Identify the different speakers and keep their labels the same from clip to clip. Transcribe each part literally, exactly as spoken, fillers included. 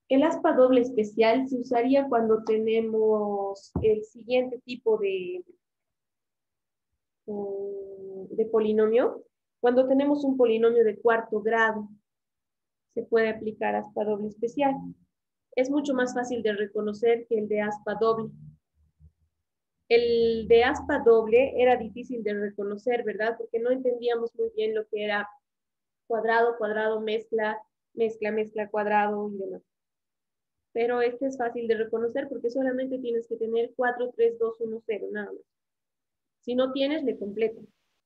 Speaker 1: El aspa doble especial se usaría cuando tenemos el siguiente tipo de, mm, de polinomio. Cuando tenemos un polinomio de cuarto grado, se puede aplicar aspa doble especial. Es mucho más fácil de reconocer que el de aspa doble. El de aspa doble era difícil de reconocer, ¿verdad? Porque no entendíamos muy bien lo que era cuadrado, cuadrado, mezcla, mezcla, mezcla, cuadrado y demás. Pero este es fácil de reconocer porque solamente tienes que tener cuatro, tres, dos, uno, cero, nada más. Si no tienes, le completas.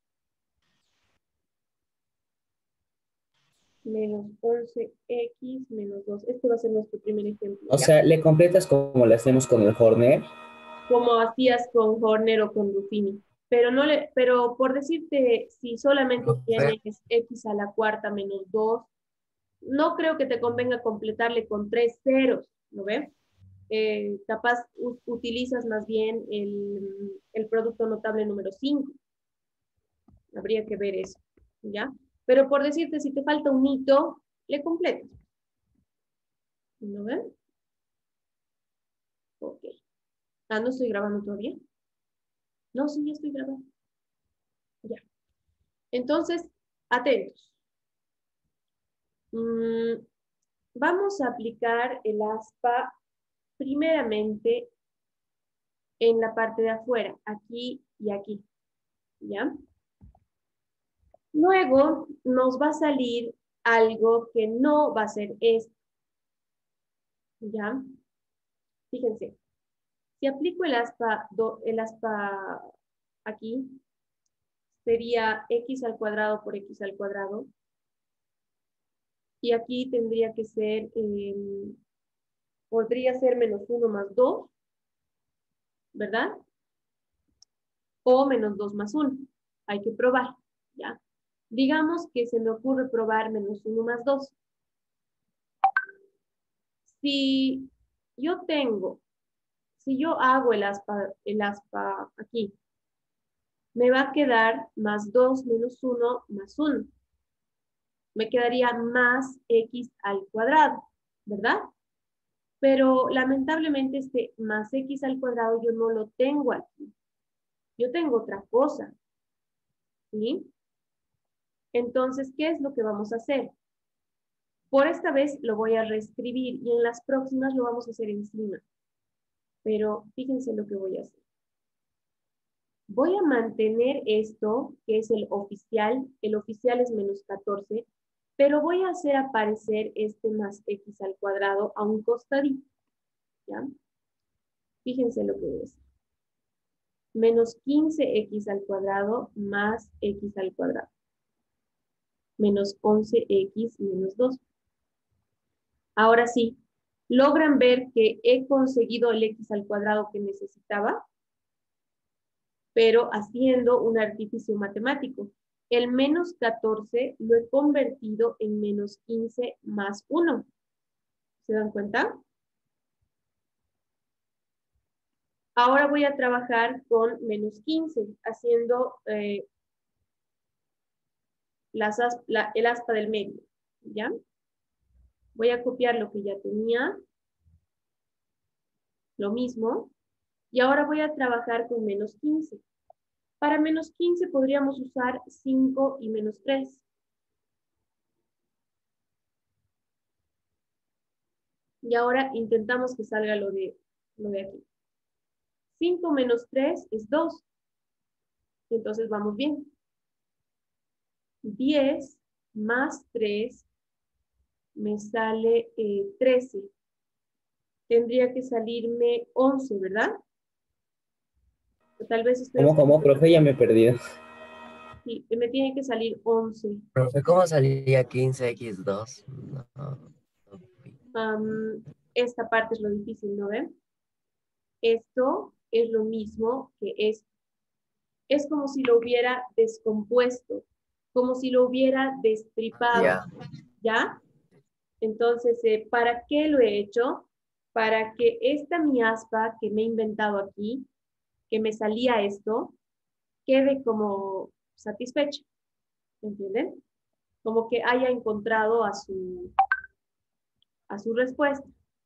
Speaker 1: Menos once x menos dos. Este va a ser nuestro primer ejemplo,
Speaker 2: O
Speaker 1: ¿ya?
Speaker 2: sea, le completas como le hacemos con el Horner.
Speaker 1: Como hacías con Horner o con Ruffini. Pero, no le, pero por decirte, si solamente
Speaker 3: Profe,
Speaker 1: tienes x a la cuarta menos dos, no creo que te convenga completarle con tres ceros, ¿no ves? Eh, capaz utilizas más bien el, el producto notable número cinco. Habría que ver eso, ¿ya? Pero por decirte, si te falta un hito, le completas. ¿No ven? Ok. Ah, no estoy grabando todavía. No, sí, ya estoy grabando. Ya. Entonces, atentos. Mm, vamos a aplicar el aspa primeramente en la parte de afuera, aquí y aquí, ¿ya? Luego nos va a salir algo que no va a ser esto, ¿ya? Fíjense, si aplico el aspa, do, el aspa aquí, sería x al cuadrado por x al cuadrado. Y aquí tendría que ser, eh, podría ser menos uno más dos, ¿verdad? O menos dos más uno. Hay que probar, ¿ya? Digamos que se me ocurre probar menos uno más dos. Si yo tengo, si yo hago el aspa, el aspa aquí, me va a quedar más dos menos uno más uno. Me quedaría más x al cuadrado, ¿verdad? Pero lamentablemente este más x al cuadrado yo no lo tengo aquí. Yo tengo otra cosa, ¿sí? Entonces, ¿qué es lo que vamos a hacer? Por esta vez lo voy a reescribir y en las próximas lo vamos a hacer encima. Pero fíjense lo que voy a hacer. Voy a mantener esto, que es el oficial. El oficial es menos catorce, pero voy a hacer aparecer este más x al cuadrado a un costadito, ¿ya? Fíjense lo que voy a hacer. Menos quince x al cuadrado más x al cuadrado. Menos once x menos dos. Ahora sí, ¿logran ver que he conseguido el x al cuadrado que necesitaba? Pero haciendo un artificio matemático. El menos catorce lo he convertido en menos quince más uno. ¿Se dan cuenta? Ahora voy a trabajar con menos quince, haciendo eh, las, la, el aspa del medio, ¿ya? Voy a copiar lo que ya tenía, lo mismo, y ahora voy a trabajar con menos quince. Para menos quince podríamos usar cinco y menos tres. Y ahora intentamos que salga lo de, lo de aquí. cinco menos tres es dos. Entonces vamos bien. diez más tres me sale eh, trece. Tendría que salirme once, ¿verdad? O tal vez estoy
Speaker 2: ¿Cómo,
Speaker 1: haciendo...
Speaker 2: cómo, profe? Ya me he perdido.
Speaker 1: Sí, me tiene que salir once.
Speaker 3: profe, ¿cómo salía quince equis dos? No, no.
Speaker 1: Um, esta parte es lo difícil, ¿no ven? Esto es lo mismo que esto. Es como si lo hubiera descompuesto, como si lo hubiera destripado,
Speaker 3: Ya.
Speaker 1: ¿ya? Entonces, eh, ¿para qué lo he hecho? Para que esta mi aspa que me he inventado aquí, que me salía esto, quede como satisfecha, ¿entienden? Como que haya encontrado a su, a su respuesta.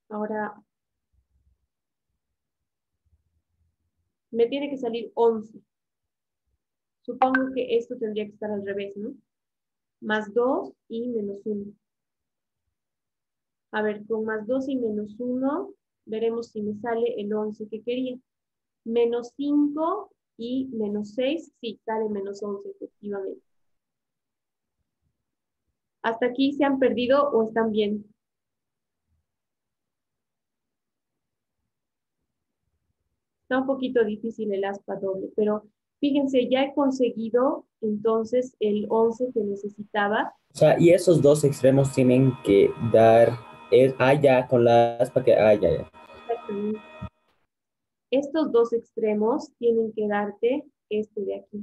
Speaker 1: Ahora, me tiene que salir once. Supongo que esto tendría que estar al revés, ¿no? Más dos y menos uno. A ver, con más dos y menos uno, veremos si me sale el once que quería. Menos cinco y menos seis, sí, sale menos once, efectivamente. ¿Hasta aquí se han perdido o están bien? Está un poquito difícil el aspa doble, pero fíjense, ya he conseguido entonces el once que necesitaba.
Speaker 2: O sea, y esos dos extremos tienen que dar, es, ah, ya, con la aspa que, ah, ya, ya.
Speaker 1: Exactamente. Estos dos extremos tienen que darte este de aquí.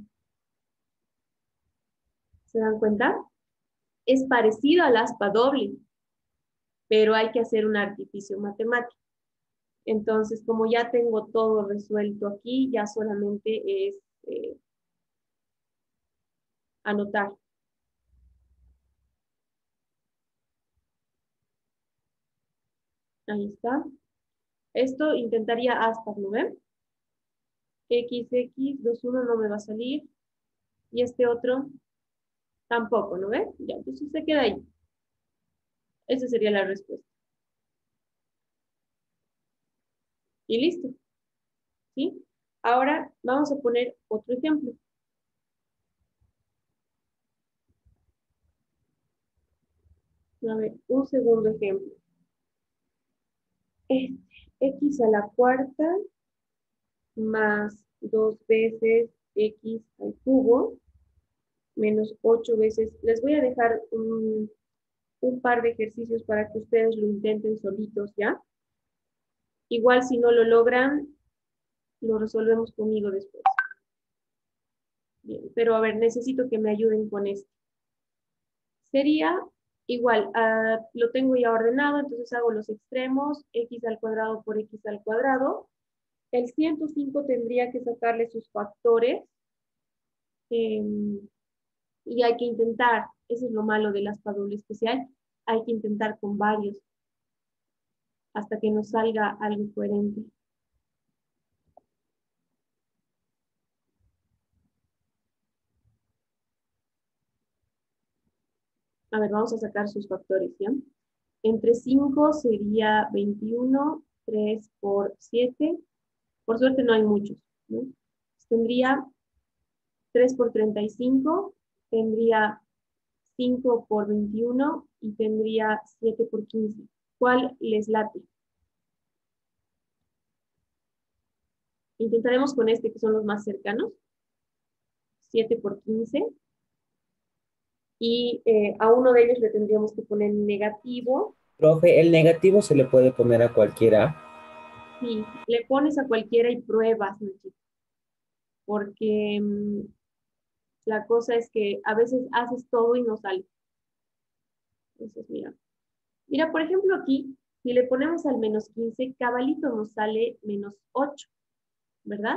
Speaker 1: ¿Se dan cuenta? Es parecido al aspa doble, pero hay que hacer un artificio matemático. Entonces, como ya tengo todo resuelto aquí, ya solamente es eh, anotar. Ahí está. Esto intentaría aspas, ¿no ven? X, X, dos, uno no me va a salir. Y este otro tampoco, ¿no ven? Ya, entonces se queda ahí. Esa sería la respuesta. Y listo. ¿Sí? Ahora vamos a poner otro ejemplo. A ver, un segundo ejemplo. Este, X a la cuarta más dos veces X al cubo menos ocho veces. Les voy a dejar un, un par de ejercicios para que ustedes lo intenten solitos, ¿ya? Igual si no lo logran, lo resolvemos conmigo después. Bien, pero a ver, necesito que me ayuden con esto. Sería igual, uh, lo tengo ya ordenado, entonces hago los extremos, x al cuadrado por x al cuadrado. El ciento cinco tendría que sacarle sus factores. Eh, y hay que intentar, eso es lo malo del aspa doble especial, hay que intentar con varios hasta que nos salga algo coherente. A ver, vamos a sacar sus factores, ¿ya? Entre cinco sería veintiuno, tres por siete. Por suerte no hay muchos, ¿no? Tendría tres por treinta y cinco, tendría cinco por veintiuno y tendría siete por quince. ¿Cuál les late? Intentaremos con este, que son los más cercanos. siete por quince. Y eh, a uno de ellos le tendríamos que poner negativo.
Speaker 2: Profe, el negativo se le puede poner a cualquiera.
Speaker 1: Sí, le pones a cualquiera y pruebas, ¿no, chicos? Porque mmm, la cosa es que a veces haces todo y no sale. Entonces, mira. Mira, por ejemplo, aquí, si le ponemos al menos quince, cabalito nos sale menos ocho, ¿verdad?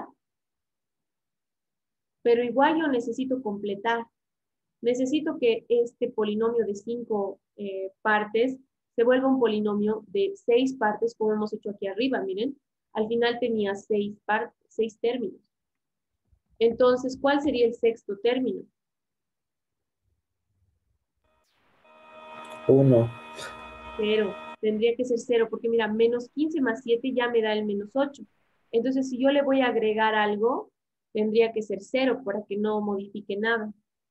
Speaker 1: Pero igual yo necesito completar. Necesito que este polinomio de cinco eh, partes se vuelva un polinomio de seis partes, como hemos hecho aquí arriba, miren. Al final tenía seis, partes, seis términos. Entonces, ¿cuál sería el sexto término?
Speaker 2: Uno.
Speaker 1: Cero. Tendría que ser cero, porque mira, menos quince más siete ya me da el menos ocho. Entonces, si yo le voy a agregar algo, tendría que ser cero para que no modifique nada.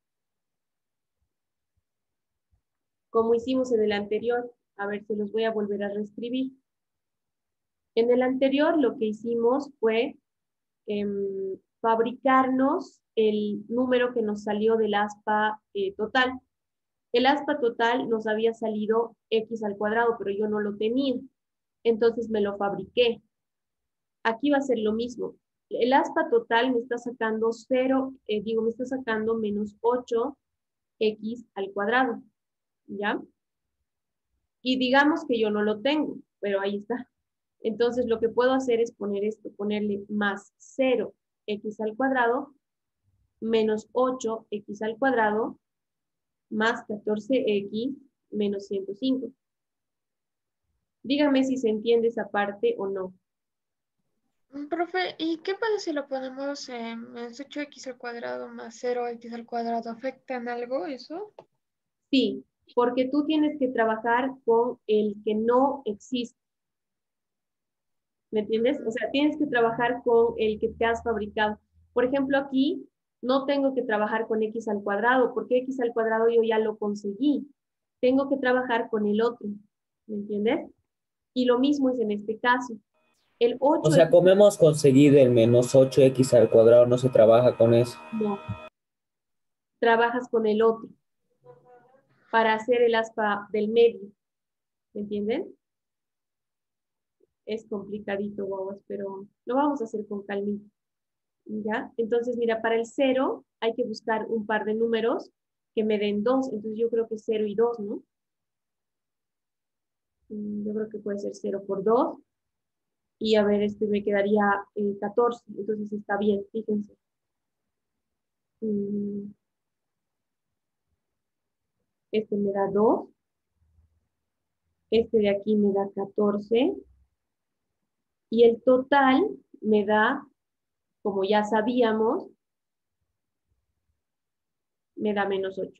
Speaker 1: Como hicimos en el anterior, a ver, se los voy a volver a reescribir. En el anterior lo que hicimos fue eh, fabricarnos el número que nos salió del aspa eh, total. El aspa total nos había salido x al cuadrado, pero yo no lo tenía. Entonces me lo fabriqué. Aquí va a ser lo mismo. El aspa total me está sacando cero, eh, digo, me está sacando menos ocho x al cuadrado. ¿Ya? Y digamos que yo no lo tengo, pero ahí está. Entonces lo que puedo hacer es poner esto, ponerle más cero x al cuadrado menos ocho x al cuadrado más catorce x menos ciento cinco. Díganme si se entiende esa parte o no.
Speaker 4: Mm, Profe, ¿y qué pasa si lo ponemos en es ocho x al cuadrado más cero x al cuadrado? ¿Afecta en algo eso?
Speaker 1: Sí, porque tú tienes que trabajar con el que no existe. ¿Me entiendes? O sea, tienes que trabajar con el que te has fabricado. Por ejemplo, aquí no tengo que trabajar con x al cuadrado, porque x al cuadrado yo ya lo conseguí. Tengo que trabajar con el otro. ¿Me entiendes? Y lo mismo es en este caso. El
Speaker 2: O
Speaker 1: ocho
Speaker 2: sea, como hemos conseguido el menos ocho x al cuadrado, no se trabaja con eso.
Speaker 1: no, trabajas con el otro para hacer el aspa del medio. ¿Me entienden? Es complicadito, guaguas, pero lo vamos a hacer con calmita. ¿Ya? Entonces, mira, para el cero hay que buscar un par de números que me den dos. Entonces, yo creo que cero y dos, ¿no? Mm, Yo creo que puede ser cero por dos. Y a ver, este me quedaría eh, catorce. Entonces, está bien, fíjense. Mm, Este me da dos. Este de aquí me da catorce. Y el total me da, como ya sabíamos, me da menos ocho.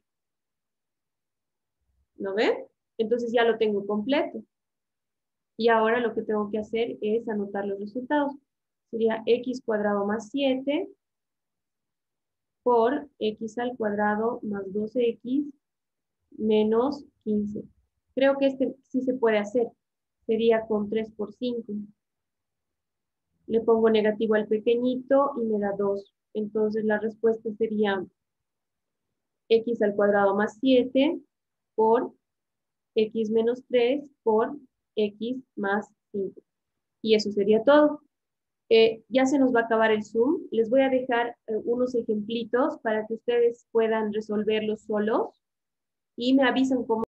Speaker 1: ¿No ven? Entonces ya lo tengo completo. Y ahora lo que tengo que hacer es anotar los resultados. Sería x cuadrado más siete por x al cuadrado más doce x menos quince. Creo que este sí se puede hacer. Sería con tres por cinco. Le pongo negativo al pequeñito y me da dos. Entonces la respuesta sería x al cuadrado más siete por x menos tres por x más cinco. Y eso sería todo. Eh, ya se nos va a acabar el Zoom. Les voy a dejar eh, unos ejemplitos para que ustedes puedan resolverlos solos y me avisan cómo